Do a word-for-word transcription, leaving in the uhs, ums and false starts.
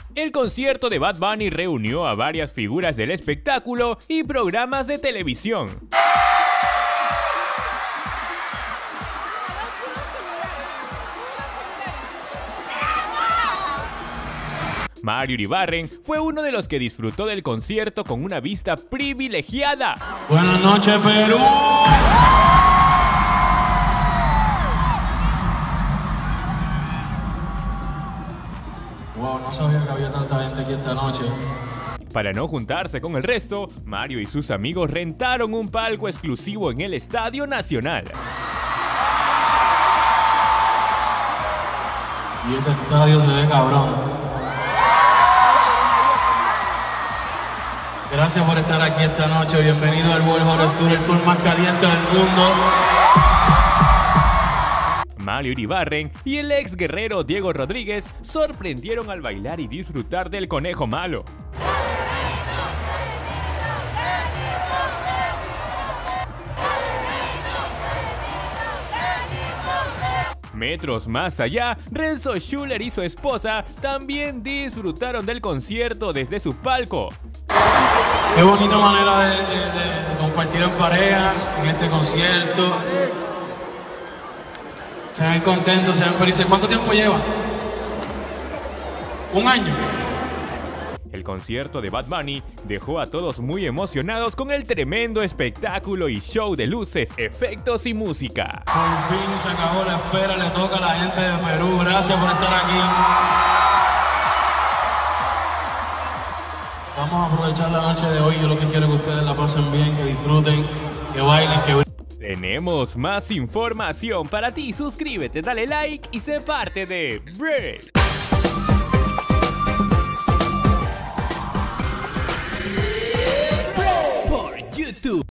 El concierto de Bad Bunny reunió a varias figuras del espectáculo y programas de televisión. Mario Iribarren fue uno de los que disfrutó del concierto con una vista privilegiada. Buenas noches, Perú. Wow, no sabía que había tanta gente aquí esta noche. Para no juntarse con el resto, Mario y sus amigos rentaron un palco exclusivo en el Estadio Nacional. Y este estadio se ve cabrón. Gracias por estar aquí esta noche. Bienvenido al World Horror Tour, el tour más caliente del mundo. Mario Iribarren y el ex guerrero Diego Rodríguez sorprendieron al bailar y disfrutar del Conejo Malo. Metros más allá, Renzo Schuller y su esposa también disfrutaron del concierto desde su palco. Qué bonita manera de, de, de, de compartir en pareja en este concierto. Se ven contentos, se ven felices. ¿Cuánto tiempo llevan? ¿Un año? El concierto de Bad Bunny dejó a todos muy emocionados con el tremendo espectáculo y show de luces, efectos y música. Por fin se acabó la espera, le toca a la gente de Perú. Gracias por estar aquí. Vamos a aprovechar la noche de hoy. Yo lo que quiero es que ustedes la pasen bien, que disfruten, que bailen, que... Tenemos más información para ti. Suscríbete, dale like y sé parte de Break.